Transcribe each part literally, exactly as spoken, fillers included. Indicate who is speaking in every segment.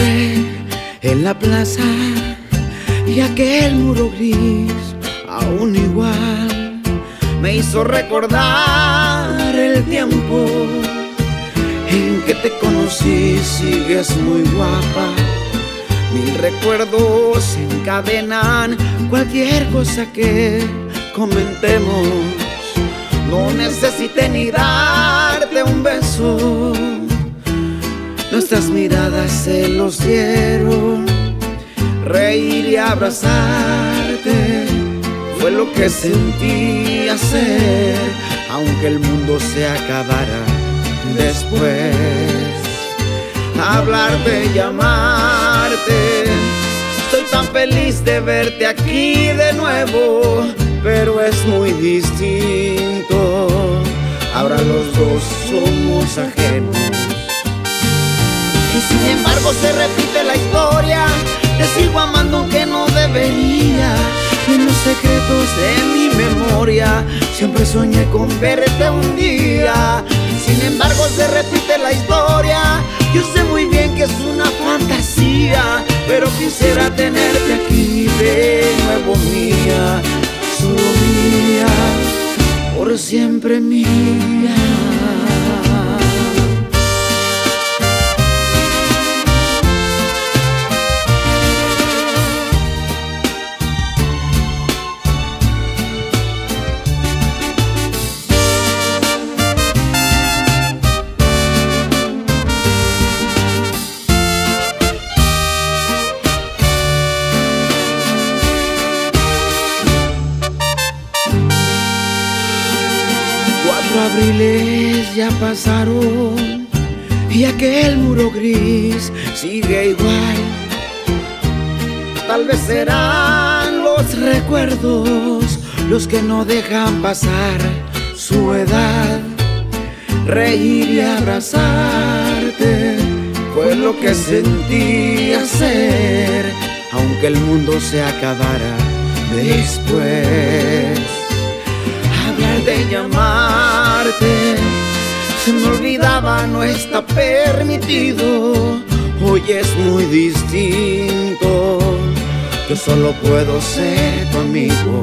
Speaker 1: encontré en la plaza y aquel muro gris, aún igual, me hizo recordar el tiempo en que te conocí. Sigues muy guapa, mil recuerdos se encadenan cualquier cosa que comentemos. No necesité ni darte un beso, nuestras miradas se los dieron. Reír y abrazarte fue lo que sentí hacer, aunque el mundo se acabara después. Hablarte, llamarte, estoy tan feliz de verte aquí de nuevo, pero es muy distinto. Ahora los dos somos ajenos y sin embargo se repite la historia. Te sigo amando aunque no debería, y en los secretos de mi memoria siempre soñé con verte un día. Sin embargo se repite la historia. Yo sé muy bien que es una fantasía, pero quisiera tenerte aquí de nuevo mía, solo mía, por siempre mía. Cuatro abriles ya pasaron y aquel muro gris sigue igual. Tal vez serán los recuerdos los que no dejan pasar su edad. Reír y abrazarte fue lo que sentí hacer, aunque el mundo se acabara después. Hablarte, llamarte, se me olvidaba, no está permitido. Hoy es muy distinto, yo solo puedo ser tu amigo.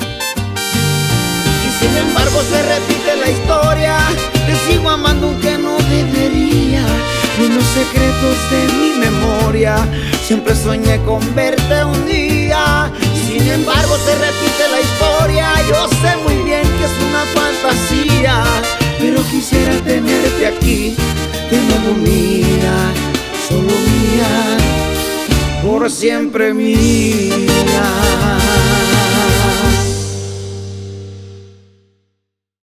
Speaker 1: Y sin embargo se repite la historia. Te sigo amando aunque no debería, y en los secretos de mi memoria siempre soñé con verte un día. Sin embargo se repite la historia. Yo sé muy bien que es una fantasía, pero quisiera tenerte aquí de nuevo mía, solo mía, por siempre mía.